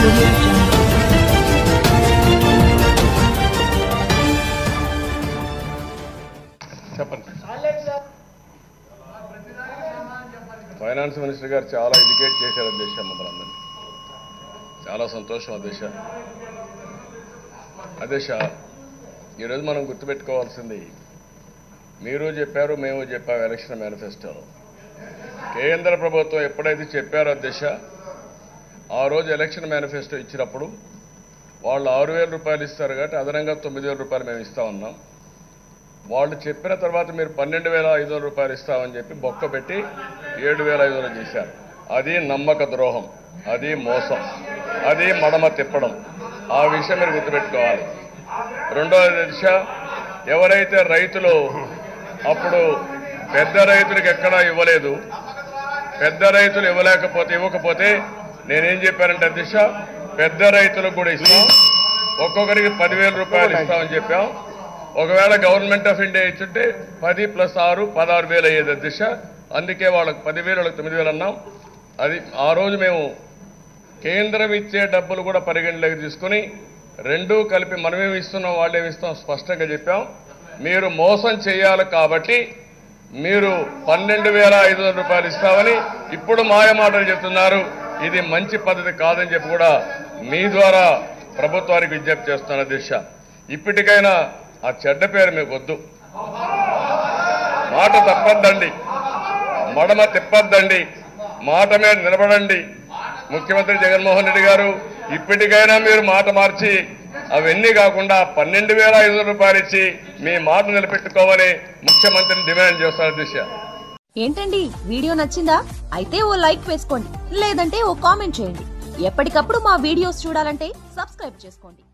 Audio Jungle. Finance minister గారు చాలా educate చేశారు అధ్యక్ష, మమ్మల్ని చాలా సంతోషం అధ్యక్ష. అధ్యక్ష, ఈరోజు మనం గుర్తుపెట్టుకోవాల్సింది, మీరు చెప్పారు, మేము చెప్పాము ఎలక్షన్ మేనిఫెస్టోలో. కేంద్ర ప్రభుత్వం ఎప్పుడైతే చెప్పారో అధ్యక్ష, ఆ రోజు ఎలక్షన్ మేనిఫెస్టో ఇచ్చినప్పుడు వాళ్ళు 6,000 రూపాయలు ఇస్తారు కాబట్టి అదనంగా 9,000 రూపాయలు మేము ఇస్తా ఉన్నాం. వాళ్ళు చెప్పిన తర్వాత మీరు 12,500 రూపాయలు ఇస్తామని చెప్పి బొక్క పెట్టి 7,500 చేశారు. అది నమ్మక ద్రోహం, అది మోసం, అది మడమ తిప్పడం. ఆ విషయం మీరు గుర్తుపెట్టుకోవాలి. రెండవ దిశ, ఎవరైతే రైతులు అప్పుడు పెద్ద రైతులకు ఎక్కడా ఇవ్వలేదు, పెద్ద రైతులు ఇవ్వకపోతే నేనేం చెప్పానంటే దిశ, పెద్ద రైతులకు కూడా ఇస్తాం, ఒక్కొక్కరికి 10,000 రూపాయలు ఇస్తామని చెప్పాం. ఒకవేళ గవర్నమెంట్ ఆఫ్ ఇండియా ఇచ్చుంటే 10 + 6 16,000 అయ్యేది అధ్యక్ష. అందుకే వాళ్ళకి 10,000, వాళ్ళకి 9,000 అన్నాం. అది ఆ రోజు మేము కేంద్రం ఇచ్చే డబ్బులు కూడా పరిగణలోకి తీసుకుని రెండూ కలిపి మనమేమి ఇస్తున్నాం, వాళ్ళేమి ఇస్తాం స్పష్టంగా చెప్పాం. మీరు మోసం చేయాలి కాబట్టి మీరు 12,500 రూపాయలు ఇస్తామని ఇప్పుడు మాయమాటలు చెప్తున్నారు. ఇది మంచి పద్ధతి కాదని చెప్పి కూడా మీ ద్వారా ప్రభుత్వానికి విజ్ఞప్తి చేస్తున్న దిశ. ఇప్పటికైనా ఆ చెడ్డ పేరు మీకు వద్దు, మాట తప్పద్దండి, మడమ తిప్పద్దండి, మాట మీద నిలబడండి. ముఖ్యమంత్రి జగన్మోహన్ రెడ్డి గారు ఇప్పటికైనా మీరు మాట మార్చి అవన్నీ కాకుండా 12,500 రూపాయలు ఇచ్చి మీ మాట నిలబెట్టుకోమని ముఖ్యమంత్రిని డిమాండ్ చేస్తున్న దిశ. ఏంటండి, వీడియో నచ్చిందా? అయితే ఓ లైక్ వేసుకోండి, లేదంటే ఓ కామెంట్ చేయండి. ఎప్పటికప్పుడు మా వీడియోస్ చూడాలంటే సబ్స్క్రైబ్ చేసుకోండి.